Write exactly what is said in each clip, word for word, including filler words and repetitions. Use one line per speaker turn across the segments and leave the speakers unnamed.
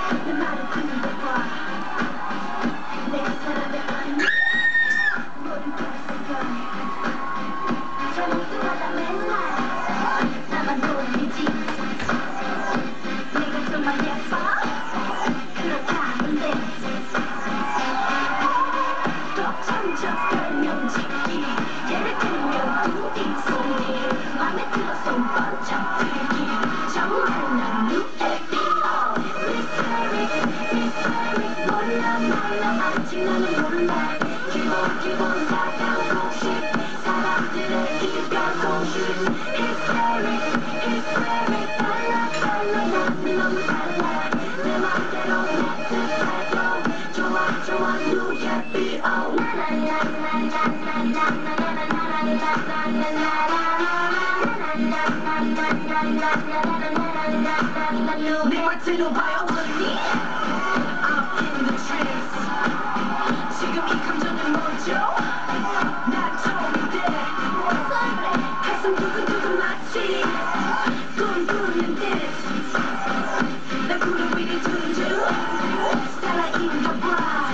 내 말을 들어봐. 내가 사랑했던 모든 것을 저녁 때마다 맨날 나만 놀리지. 내가 정말 예뻐? 그렇다는데 더 점점 설명짓기. 예를 들면 두디소리 맘에 들어서 번쩍 들기. 정말 난 눈에 띄어. Mystery, mystery. 몰라 몰라 아직 나는 몰라. 기본 기본 사랑 공식 사람들의 이별 공식. Hystery, hystery. 달라 달라 나는 너무 달라. 내 맘대로 내 뜻대로 좋아 좋아 누의 비오. 내 말 들어봐요 언니. I'm in the trance. 지금 이 감정은 뭐죠? 난 처음인데 가슴 두근두근 마치 꿈꾸는 듯. 난 구름 위를 두는 중 살아있나 봐.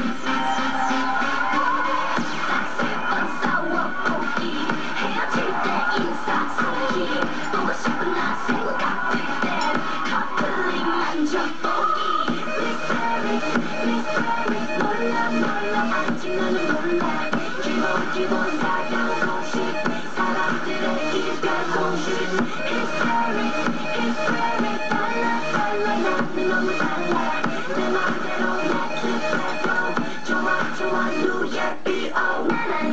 싹세번 싸워보기. 헤어질 때 인사 속이 보고 싶은 나 생각들 땐 커플링 만져보기. Mystery, mystery. 몰라 몰라 아직 나는 몰라. 기본 기본 사랑 공식 사람들의 이별 공식. Hystery, hystery. 달라 달라 나는 너무 달라. 내 맘대로 내 뜻대로 좋아 좋아 누의 비오.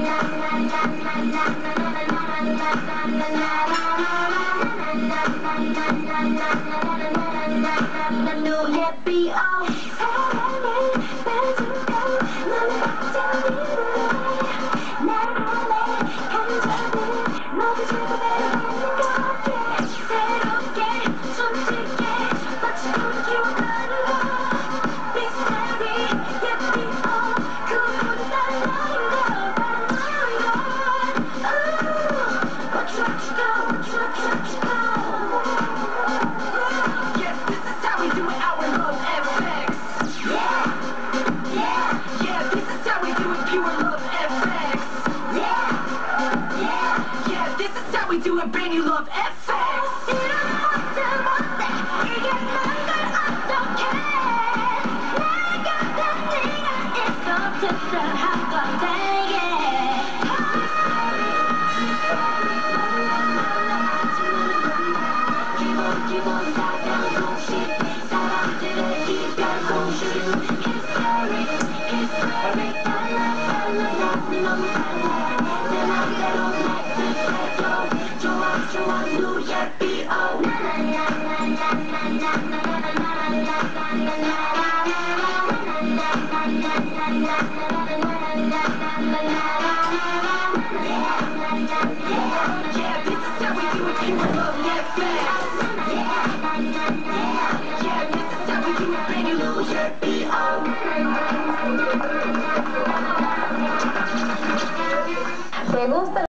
누의 비오. 사랑을 빼주고 너는 걱정이래. 나만의 감정을 모두 즐거워하는 것 같아. 새롭게 솔직해 마치고 기억하는 거. Mystery, yeah, 비오. 그보다 난 너인 거 바로 너인 거. What you what you go, what you what you what you go. Yes, this is how we do it, our love F X. Yeah, yeah, yeah, this is how we do it, pure love F X. Yeah, yeah, yeah, this is how we do it, brand new love F X. 이런 못해 못해 이게 난 걸 어떡해. 내 곁에 네가 있어 특별한 건데. 기본 기본 사랑 공식 사람들의 이별 공식. Hystery, hystery. 달라 달라 나는 너무 달라. 내 맘대로 내 뜻대로 좋아 좋아 누의 비오. Yeah, this is how we do it, pure love F X. Yeah, this is how we do it, brand new nu의 비오.
Me gusta